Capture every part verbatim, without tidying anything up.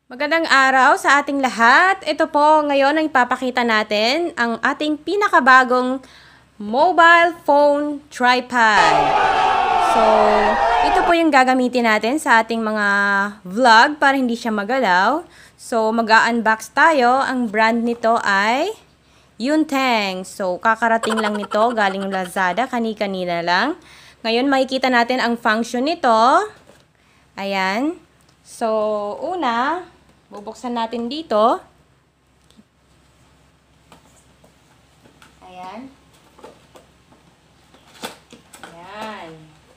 Magandang araw sa ating lahat. Ito po ngayon ang ipapakita natin ang ating pinakabagong mobile phone tripod. So, ito po yung gagamitin natin sa ating mga vlog para hindi siya magalaw. So, mag-unbox tayo. Ang brand nito ay Yunteng. So, kakarating lang nito galing Lazada, kani-kanina lang. Ngayon makikita natin ang function nito. Ayan. So, una, bubuksan natin dito. Ayan. Ayan.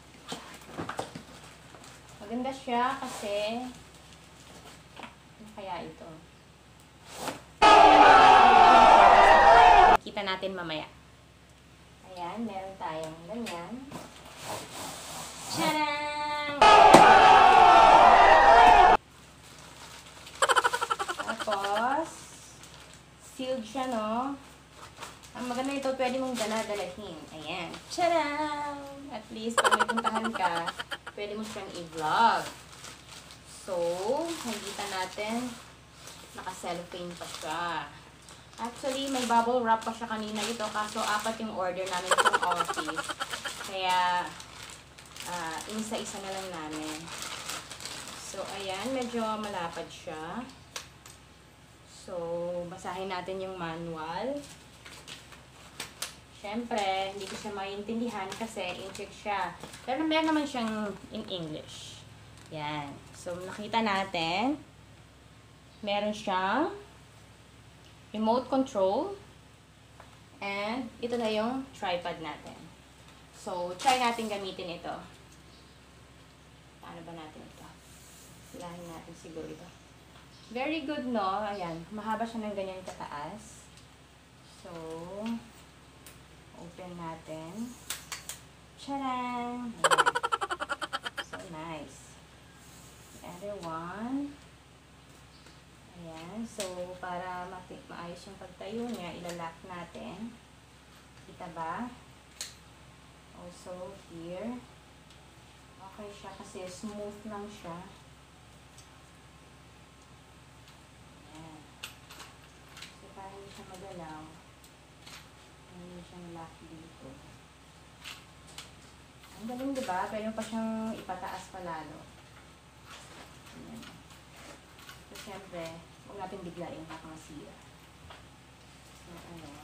Maganda siya kasi ano kaya ito? Kita natin mamaya. Ayan, meron tayong ganyan. Tadang! Tapos, sealed siya, no? Ang maganda ito, pwede mong dala-dalahin. Ayan. Tadang! At least, pag may puntahan ka, pwede mo siyang i-vlog. So, nakikita natin, naka-cellophane pa siya. Actually, may bubble wrap pa siya kanina ito, kaso apat yung order namin sa office. Kaya, uh, isa-isa na lang namin. So, ayan, medyo malapad siya. So, basahin natin yung manual. Siyempre, hindi ko siya maintindihan kasi in-check siya. Pero meron naman siyang in English. Yan. So, nakita natin, meron siyang remote control. And, ito na yung tripod natin. So, try natin gamitin ito. Paano ba natin ito? Silahin natin siguro ito. Very good, no? Ayan. Mahaba siya ng ganyan kataas. So, open natin. Tcharam! So, nice. The other one. Ayan. So, para maayos yung pagtayo niya, ilalock natin. Kita ba? Also, here. Okay siya kasi smooth lang siya. Ayan. So, para hindi siya magalaw, hindi siya lock dito. Ang galing, diba? Pwede pa siyang ipataas pa lalo. Ayan. So, syempre, huwag natin biglain baka masira. So, ayan.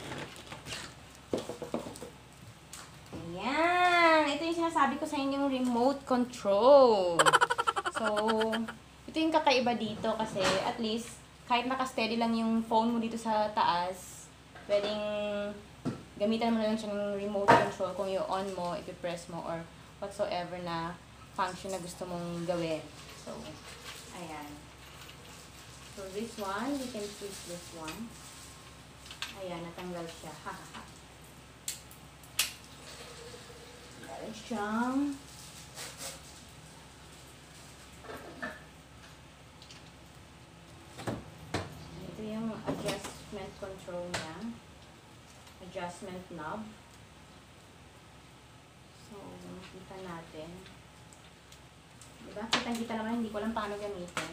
Ayan! Ito yung sinasabi ko sa inyong remote control. So, ito yung kakaiba dito kasi at least, kahit naka-steady lang yung phone mo dito sa taas, pwedeng gamitan mo na lang siya ng remote control kung i-on mo, i-press mo, or whatsoever na function na gusto mong gawin. So, ayan. So, this one, we can switch this one. Ayan, natanggal siya. Ha, ha, ha. Meron siyang ito yung adjustment control niya. Adjustment knob. So, makita natin. Diba? Kitang-kita naman, hindi ko lang paano gamitin.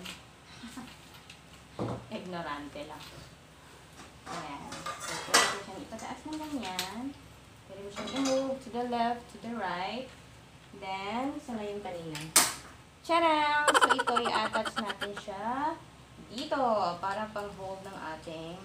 Ignorante lang. Ayan. So, pwede mo siyang ipataas ng ganyan. Pwede mo siyang i-move to the left, to the right. Then, sana yung kanina. Tcharam! So, ito, i-attach natin siya dito para pang-hold ng ating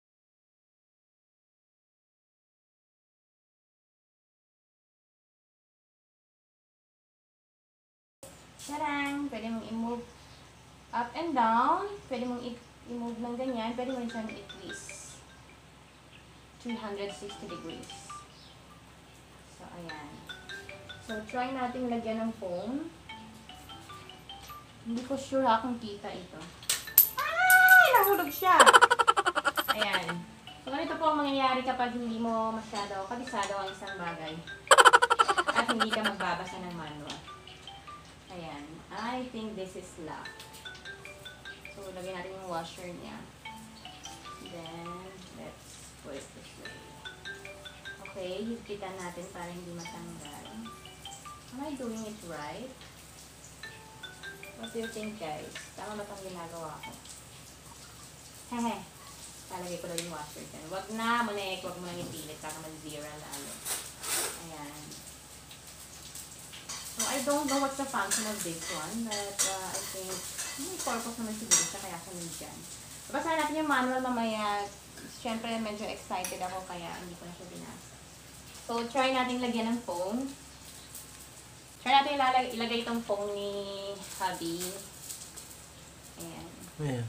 tcharam! Pwede mong i-move up and down. Pwede mong i-move ng ganyan. Pwede mo rin siyang i-twist. three hundred sixty degrees. So, ayan. So, try natin lagyan ng foam. Hindi ko sure ha kung kita ito. Ay! Nahulog siya! Ayan. So, ganito po ang mangyayari kapag hindi mo masyado kabisado ang isang bagay. At hindi ka magbabasa ng manual. Ayan. I think this is lock. So, lagyan natin yung washer niya. Then, let's put it this way. Okay, higpitan natin para hindi matanggal. Am I doing it right? What do you think, guys? Tama ba itong ginagawa ko? Hehe. Talagay ko lang yung washer dyan. Wag na, Monek. Wag mo lang ipilit. Saka mag-zero lalo. Ayan. So, I don't know what's the function of this one. But, uh, I think, may purpose naman siguro siya. Kaya ko nandyan. Babasahin natin yung manual mamaya. Siyempre, medyo excited ako. Kaya hindi ko na siya binasa. So, try natin lagyan ng phone. Try natin ilagay, ilagay itong phone ni Hubby. Ayan. Ayan.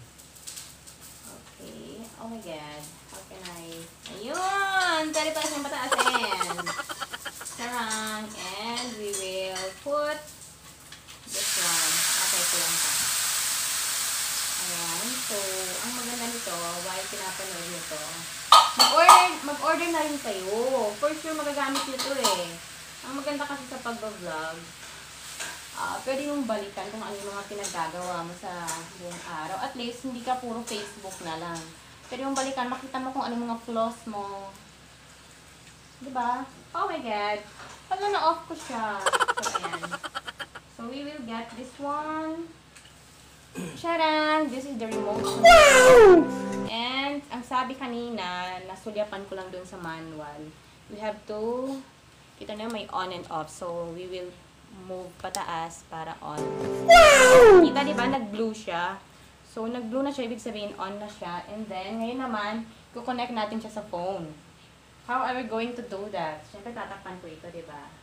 Okay. Oh my God. How can I... Ayun! Pwede pala siyang pataasin. Sarang. And we will put this one. Okay, ito lang pa. Ayan. So, ang maganda nito, while pinapanood nito, mag-order, mag-order na rin kayo. For sure, magagamit nito eh. Ang maganda kasi sa pag-vlog, uh, pwede mong balikan kung ano yung mga pinagagawa mo sa buong araw. At least, hindi ka puro Facebook na lang. Pwede mong balikan, makita mo kung ano yung mga flaws mo. Diba? Oh my God. Pala na-off ko siya. So, ayan. So, we will get this one. Tcharam! This is the remote control. And, ang sabi kanina, nasulyapan ko lang dun sa manual. We have to, kita na may on and off. So, we will move pataas para on. Kita, di ba? Nag-blue siya. So, nag-blue na siya. Ibig sabihin, on na siya. And then, ngayon naman, kukonect natin siya sa phone. How are we going to do that? Siyempre, tatakpan ko ito, di ba?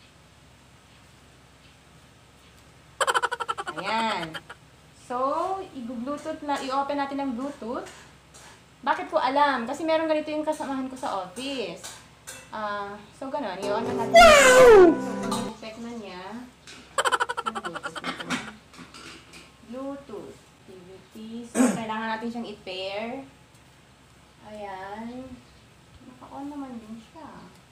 Ayan. So, i-bluetooth na, i-open natin ang Bluetooth. Bakit ko alam? Kasi meron ganito yung kasamahan ko sa office. Uh, so, gano'n. I-on na natin. So, pag check na niya, Bluetooth na Bluetooth. T V T. So, kailangan natin siyang i-pair. Ayan. Naka-on naman din siya.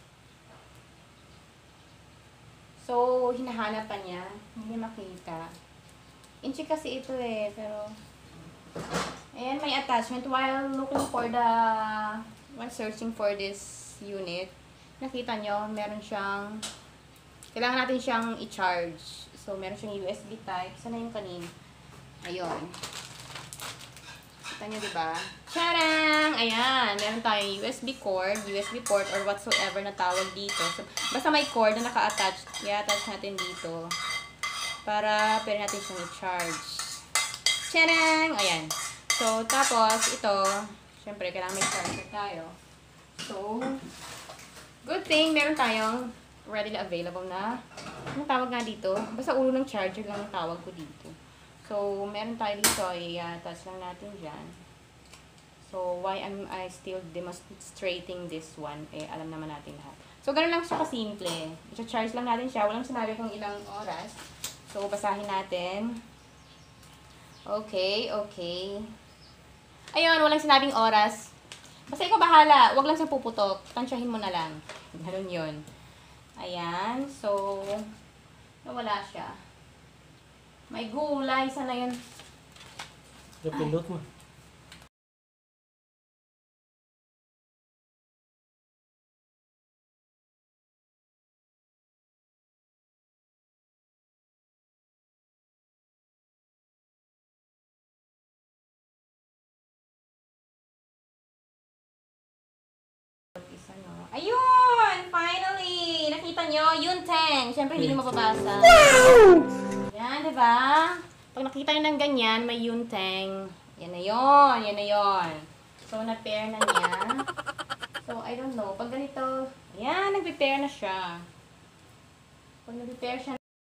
So, hinahanap pa niya. Hindi niya makita. Inchi kasi ito eh, pero... Ayan, may attachment. While looking for the... While searching for this unit, nakita nyo, meron siyang... Kailangan natin siyang i-charge. So, meron siyang U S B type. Sana yung kanina. Ayun. Kita nyo, diba? Tcharam! Ayan, meron tayong U S B cord, U S B port, or whatsoever na tawag dito. So, basta may cord na naka-attach, i-attach natin dito. Para pwede natin siyang i-charge. Tcharam! Ayan. So, tapos, ito, syempre, kailangan may charger tayo. So, good thing, meron tayong readily available na, anong tawag nga dito? Basta ulo ng charger lang ang tawag ko dito. So, meron tayo dito, i-attach lang natin dyan. So, why am I still demonstrating this one? Eh, alam naman natin lahat. So, ganun lang siya kasimple. I-charge lang natin siya. Walang sinabi kung ilang oras. So, basahin natin. Okay, okay. Ayun, walang sinabing oras. Basta ikaw bahala. Huwag lang siyang puputok. Tansyahin mo na lang. Ganun yun. Ayan. So, nawala siya. May gulay. Sana yun. Yung pindot mo. Ayun! Finally! Nakita nyo? Yunteng! Siyempre, hindi nyo mababasa. Yan, diba? Pag nakita nyo ng ganyan, may yunteng. Yan na yun. Yan na yun. So, na-pair na niya. So, I don't know. Pag ganito, yan, nag-pair na siya. Pag nag-pair siya,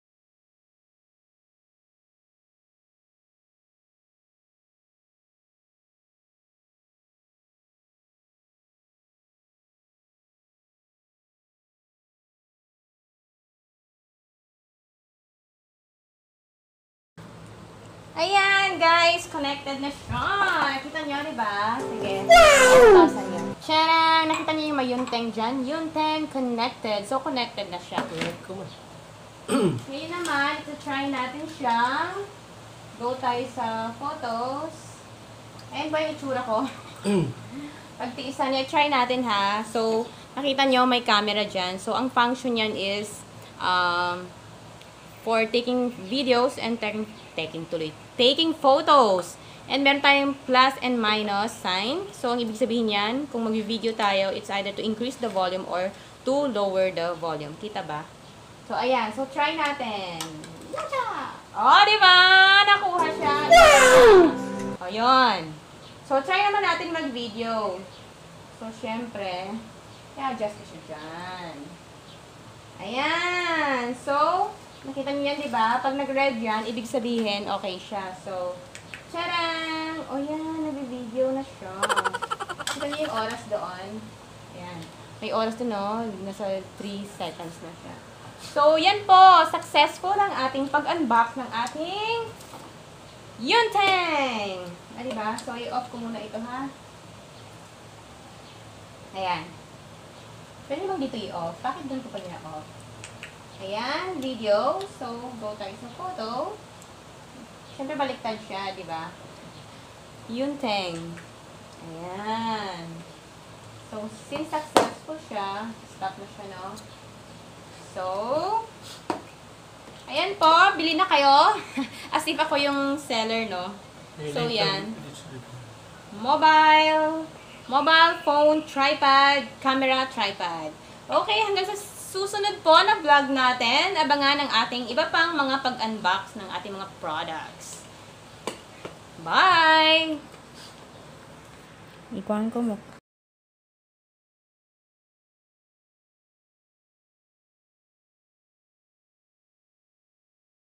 ayan, guys, connected na siya. Nakita nyo, diba? Sige. Tasan nyo. Tcharam! Nakita nyo yung may yunteng dyan? Yunteng connected. So, connected na siya. Ngayon naman, ito-try natin siyang go tayo sa photos. Ayan ba yung itsura ko? Pagtiisan niya, try natin ha. So, nakita nyo may camera dyan. So, ang function yan is um, for taking videos and taking, taking tuloy, taking photos. And meron tayong plus and minus sign. So, ang ibig sabihin yan, kung mag-video tayo, it's either to increase the volume or to lower the volume. Kita ba? So, ayan. So, try natin. Yacha! Oh, di ba? Nakuha siya. O, yun. So, try naman natin mag-video. So, syempre, i-adjust ko siya dyan. Ayan. So, nakita niyo yan, di ba? Pag nag-red yan, ibig sabihin, okay siya. So, tadang! O yan, nag-video na siya. Kita niyo yung oras doon. Ayan. May oras doon, no? Nasa three seconds na siya. So, yan po. Successful ang ating pag-unbox ng ating Yunteng! Ah, diba? So, i-off ko muna ito, ha? Ayan. Pwede bang dito i-off? Bakit doon ko pa niya off? Ayan, video. So, go tayo sa photo. Siyempre, baliktad siya, di ba? Yunteng. Ayan. So, since successful siya, stop na siya, no? So, ayan po, bili na kayo. As if ako yung seller, no? So, yan. Mobile, mobile phone, tripod, camera, tripod. Okay, hanggang sa susunod po na vlog natin, abangan ang ating iba pang mga pag-unbox ng ating mga products. Bye! Ikuhan ko mo.